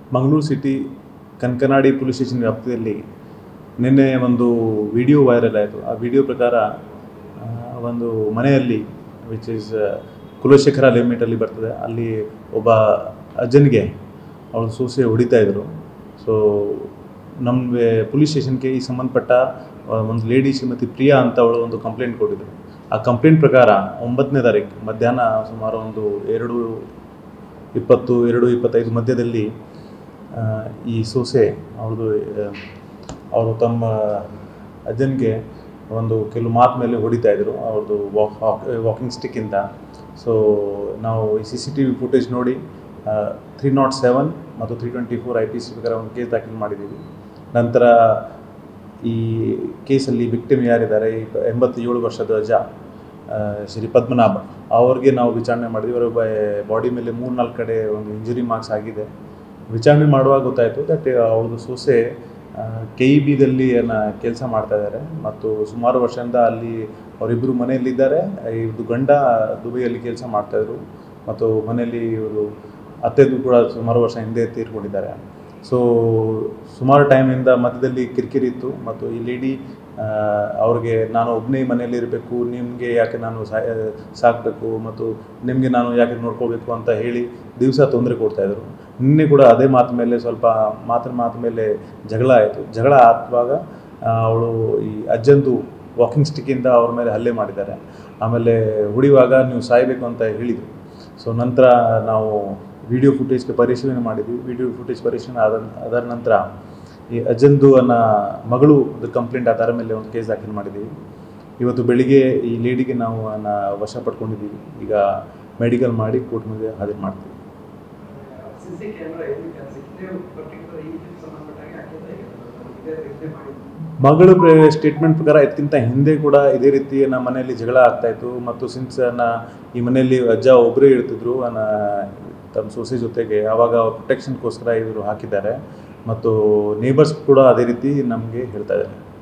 Mangaluru city Kankanadi police station ವ್ಯಾಪ್ತಿಯಲ್ಲಿ ನಿನ್ನೆ ಒಂದು ವಿಡಿಯೋ ವೈರಲ್ ಆಯಿತು. ಆ ವಿಡಿಯೋ ಪ್ರಕಾರ ಒಂದು ಮನೆಯಲ್ಲಿ ವಿಚ್ ಈಸ್ ಕುಲಶೇಖರ ಲಿಮಿಟಲ್ಲಿ ಬರ್ತದೆ, ಅಲ್ಲಿ ಒಬ್ಬ ಅಜ್ಜನಿಗೆ ಅವಳು ಸೊಸೆ ಹೊಡಿತಾಯಿದ್ರು. ಸೊ ನಮಗೆ ಪೊಲೀಸ್ ಸ್ಟೇಷನ್ಗೆ ಈ ಸಂಬಂಧಪಟ್ಟ ಒಂದು ಲೇಡಿ ಶ್ರೀಮತಿ ಪ್ರಿಯಾ ಅಂತ ಅವಳು ಒಂದು ಕಂಪ್ಲೇಂಟ್ ಕೊಟ್ಟಿದ್ರು. ಆ ಕಂಪ್ಲೇಂಟ್ ಪ್ರಕಾರ 9ನೇ ತಾರೀಕು ಮಧ್ಯಾಹ್ನ ಸುಮಾರು ಒಂದು 2:20 2:25 ಮಧ್ಯದಲ್ಲಿ ಈ ಸೊಸೆ ಅವರು ತಮ್ಮ ಅಜ್ಜನಿಗೆ ಒಂದು ಕೆಲವು ಮಾತು ಮೇಲೆ ಹೊಡಿತಾಯಿದ್ರು ಅವ್ರದ್ದು ವಾಕಿಂಗ್ ಸ್ಟಿಕ್ಕಿಂದ. ಸೊ ನಾವು ಈ CCTV ಫುಟೇಜ್ ನೋಡಿ 307 ಮತ್ತು 324 IPC ಪ್ರಕಾರ ಒಂದು ಕೇಸ್ ದಾಖಲು ಮಾಡಿದ್ದೀವಿ. ನಂತರ ಈ ಕೇಸಲ್ಲಿ ವಿಕ್ಟಿಮ್ ಯಾರಿದ್ದಾರೆ, 87 ವರ್ಷದ ಅಜ್ಜ ಶ್ರೀ ಪದ್ಮನಾಭ, ಅವ್ರಿಗೆ ನಾವು ವಿಚಾರಣೆ ಮಾಡಿದ್ವಿ. ಅವರ ಬಾಡಿ ಮೇಲೆ 3-4 ಕಡೆ ಒಂದು ಇಂಜುರಿ ಮಾರ್ಕ್ಸ್ ಆಗಿದೆ. ವಿಚಾರಣೆ ಮಾಡುವಾಗ ಗೊತ್ತಾಯಿತು ದಟ್ ಅವ್ರದ್ದು ಸೊಸೆ KEBದಲ್ಲಿ ಕೆಲಸ ಮಾಡ್ತಾಯಿದ್ದಾರೆ ಮತ್ತು ಸುಮಾರು ವರ್ಷದಿಂದ ಅಲ್ಲಿ ಅವರಿಬ್ಬರು ಮನೆಯಲ್ಲಿದ್ದಾರೆ. ಇವ್ರದ್ದು ಗಂಡ ದುಬೈಯಲ್ಲಿ ಕೆಲಸ ಮಾಡ್ತಾಯಿದ್ರು ಮತ್ತು ಮನೆಯಲ್ಲಿ ಇವರು ಅತ್ತೆದು ಕೂಡ ಸುಮಾರು ವರ್ಷ ಹಿಂದೆ ತೀರ್ಕೊಂಡಿದ್ದಾರೆ. ಸೊ ಸುಮಾರು ಟೈಮಿಂದ ಮಧ್ಯದಲ್ಲಿ ಕಿರಿಕಿರಿ ಇತ್ತು ಮತ್ತು ಈ ಲೇಡಿ ಅವ್ರಿಗೆ ನಾನು ಒಬ್ಬನೇ ಮನೆಯಲ್ಲಿ ಇರಬೇಕು, ನಿಮಗೆ ಯಾಕೆ ನಾನು ಸಾಕಬೇಕು ಮತ್ತು ನಿಮಗೆ ನಾನು ಯಾಕೆ ನೋಡ್ಕೋಬೇಕು ಅಂತ ಹೇಳಿ ದಿವಸ ತೊಂದರೆ ಕೊಡ್ತಾಯಿದ್ರು. ನಿನ್ನೆ ಕೂಡ ಅದೇ ಮಾತು ಮೇಲೆ ಸ್ವಲ್ಪ ಮಾತು ಮೇಲೆ ಜಗಳ ಆಯಿತು. ಜಗಳ ಆಗುವಾಗ ಅವಳು ಈ ಅಜ್ಜಂದು ವಾಕಿಂಗ್ ಸ್ಟಿಕ್ಕಿಂದ ಅವ್ರ ಮೇಲೆ ಹಲ್ಲೆ ಮಾಡಿದ್ದಾರೆ. ಆಮೇಲೆ ಹೊಡಿಯುವಾಗ ನೀವು ಸಾಯಬೇಕು ಅಂತ ಹೇಳಿದರು. ಸೊ ನಂತರ ನಾವು ವಿಡಿಯೋ ಫುಟೇಜ್ಗೆ ಪರಿಶೀಲನೆ ಮಾಡಿದ್ವಿ. ವಿಡಿಯೋ ಫುಟೇಜ್ ಪರಿಶೀಲನೆ ಅದರ ನಂತರ ಈ ಅಜ್ಜಂದು ಮಗಳು ಕಂಪ್ಲೇಂಟ್ ಆಧಾರ ಮೇಲೆ ಒಂದು ಕೇಸ್ ದಾಖಲು ಮಾಡಿದ್ದೀವಿ. ಇವತ್ತು ಬೆಳಿಗ್ಗೆ ಈ ಲೇಡಿಗೆ ನಾವು ವಶ ಪಡ್ಕೊಂಡಿದ್ದೀವಿ. ಈಗ ಮೆಡಿಕಲ್ ಮಾಡಿ ಕೋರ್ಟ್ ಮುಂದೆ ಹಾಜರು ಮಾಡ್ತೀವಿ. ಮಗಳು ಸ್ಟೇಟ್ಮೆಂಟ್ ಪ್ರಕಾರ ಇದಕ್ಕಿಂತ ಹಿಂದೆ ಕೂಡ ಇದೇ ರೀತಿ ನಮ್ಮ ಮನೆಯಲ್ಲಿ ಜಗಳ ಆಗ್ತಾಯಿತ್ತು ಮತ್ತು ಸಿನ್ಸ್ ಈ ಮನೆಯಲ್ಲಿ ಅಜ್ಜ ಒಬ್ಬರೇ ಇರ್ತಿದ್ರು ತಮ್ಮ ಸೊಸೆ ಜೊತೆಗೆ. ಆವಾಗ ಪ್ರೊಟೆಕ್ಷನ್ಗೋಸ್ಕರ ಇವರು ಹಾಕಿದ್ದಾರೆ ಮತ್ತು ನೇಬರ್ಸ್ ಕೂಡ ಅದೇ ರೀತಿ ನಮಗೆ ಹೇಳ್ತಾ ಇದ್ದಾರೆ.